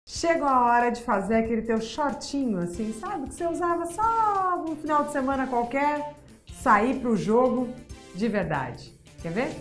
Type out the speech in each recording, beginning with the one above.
Chegou a hora de fazer aquele teu shortinho, assim, sabe? Que você usava só no final de semana qualquer, sair pro jogo de verdade. Quer ver?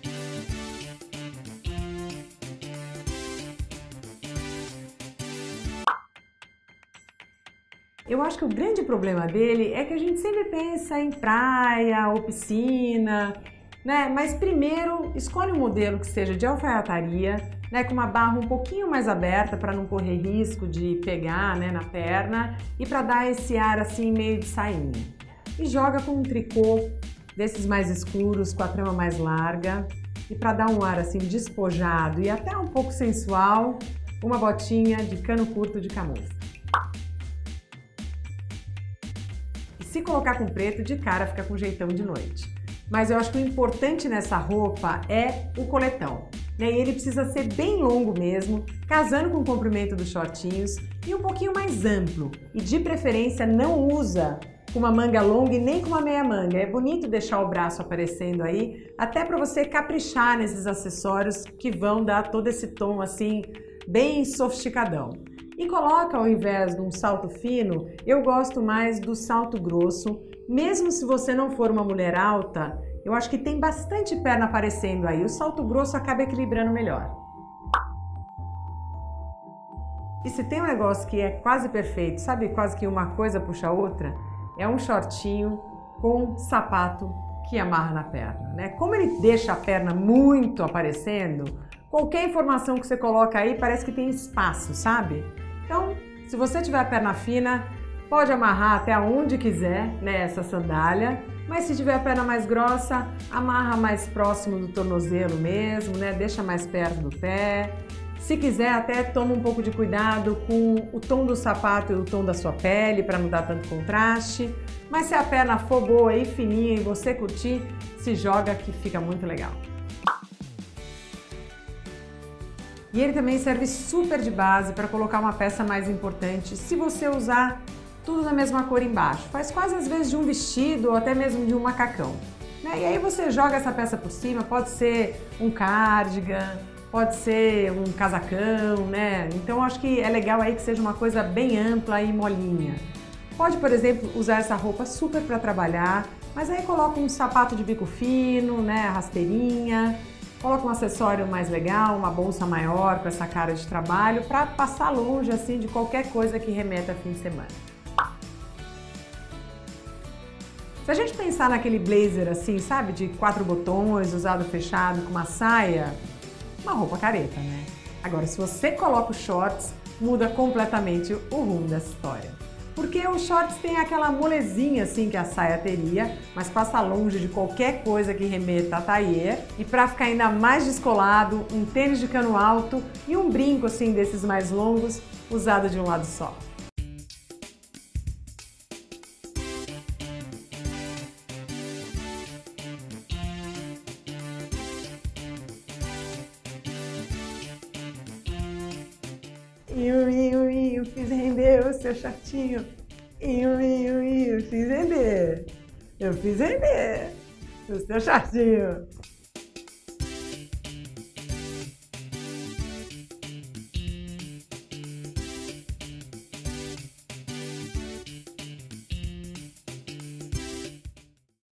Eu acho que o grande problema dele é que a gente sempre pensa em praia ou piscina, né? Mas primeiro escolhe um modelo que seja de alfaiataria, né? Com uma barra um pouquinho mais aberta para não correr risco de pegar, né, na perna e para dar esse ar assim meio de sainha. E joga com um tricô desses mais escuros, com a trama mais larga e para dar um ar assim despojado e até um pouco sensual, uma botinha de cano curto de camurça. Se colocar com preto, de cara fica com jeitão de noite. Mas eu acho que o importante nessa roupa é o coletão, né? E ele precisa ser bem longo mesmo, casando com o comprimento dos shortinhos e um pouquinho mais amplo. E de preferência não usa com uma manga longa e nem com uma meia manga. É bonito deixar o braço aparecendo aí, até para você caprichar nesses acessórios que vão dar todo esse tom assim, bem sofisticadão. E coloca, ao invés de um salto fino, eu gosto mais do salto grosso. Mesmo se você não for uma mulher alta, eu acho que tem bastante perna aparecendo aí. O salto grosso acaba equilibrando melhor. E se tem um negócio que é quase perfeito, sabe, quase que uma coisa puxa a outra, é um shortinho com sapato que amarra na perna, né? Como ele deixa a perna muito aparecendo, qualquer informação que você coloca aí parece que tem espaço, sabe? Então, se você tiver a perna fina, pode amarrar até onde quiser, né, essa sandália, mas se tiver a perna mais grossa, amarra mais próximo do tornozelo mesmo, né, deixa mais perto do pé. Se quiser, até toma um pouco de cuidado com o tom do sapato e o tom da sua pele para não dar tanto contraste. Mas se a perna for boa e fininha e você curtir, se joga que fica muito legal. E ele também serve super de base para colocar uma peça mais importante se você usar tudo da mesma cor embaixo. Faz quase às vezes de um vestido ou até mesmo de um macacão, né? E aí você joga essa peça por cima, pode ser um cardigan, pode ser um casacão, né? Então acho que é legal aí que seja uma coisa bem ampla e molinha. Pode, por exemplo, usar essa roupa super para trabalhar, mas aí coloca um sapato de bico fino, né? Rasteirinha. Coloca um acessório mais legal, uma bolsa maior com essa cara de trabalho para passar longe assim de qualquer coisa que remeta a fim de semana. Se a gente pensar naquele blazer assim, sabe, de 4 botões, usado fechado, com uma saia, uma roupa careta, né? Agora, se você coloca os shorts, muda completamente o rumo dessa história. Porque os shorts têm aquela molezinha assim que a saia teria, mas passa longe de qualquer coisa que remeta a tailleur. E para ficar ainda mais descolado, um tênis de cano alto e um brinco assim desses mais longos, usado de um lado só. Fiz render o seu shortinho. Fiz render. Eu fiz render o seu shortinho.